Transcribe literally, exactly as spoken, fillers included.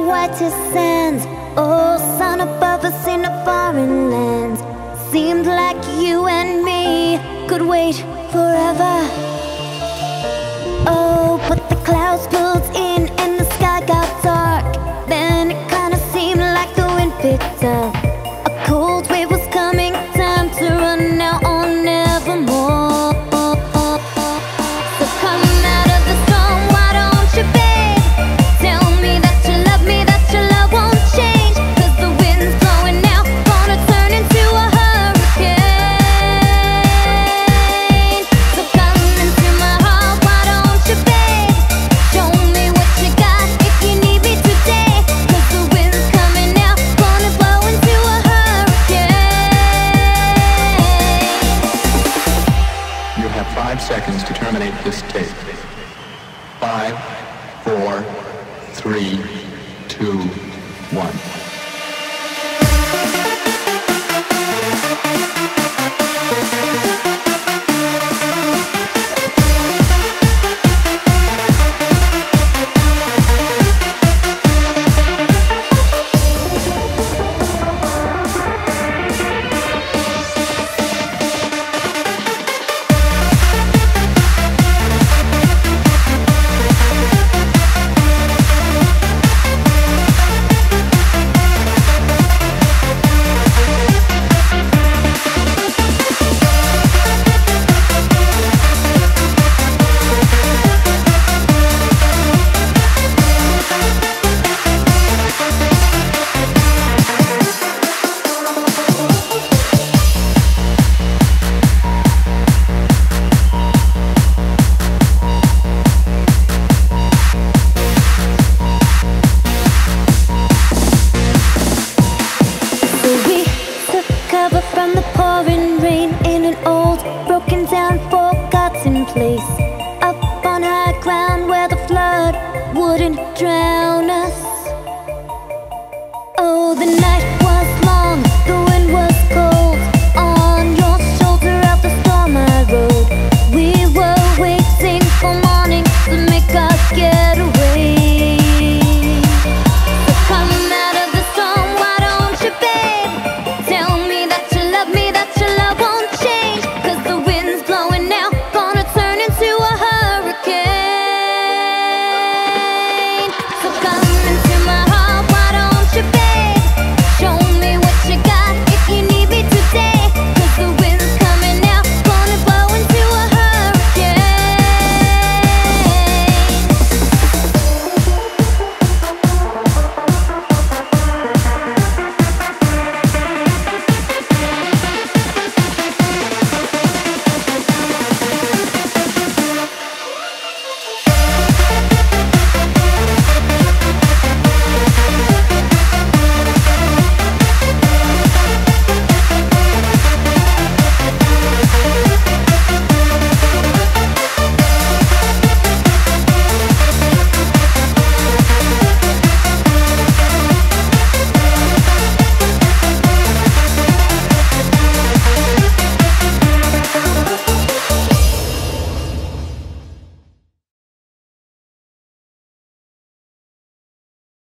whitest sands. Oh, sun above us in a foreign land. Seemed like you and me could wait forever. Oh, but the clouds pulled in and the sky got dark. Then it kinda seemed like the wind picked up. A cold wave was coming, time to run now or nevermore. So come out of the storm, why don't you, babe? Tell me that you love me, that your love won't change. Cause the wind's blowing now, gonna turn into a hurricane. So come into my heart, why don't you, babe? Show me what you got if you need me today. Cause the wind's coming now, gonna blow into a hurricane. You have five seconds to terminate this tape. Five, four, three, two, one. From the pouring rain in an old, broken down, forgotten place, up on high ground where the flood wouldn't drown.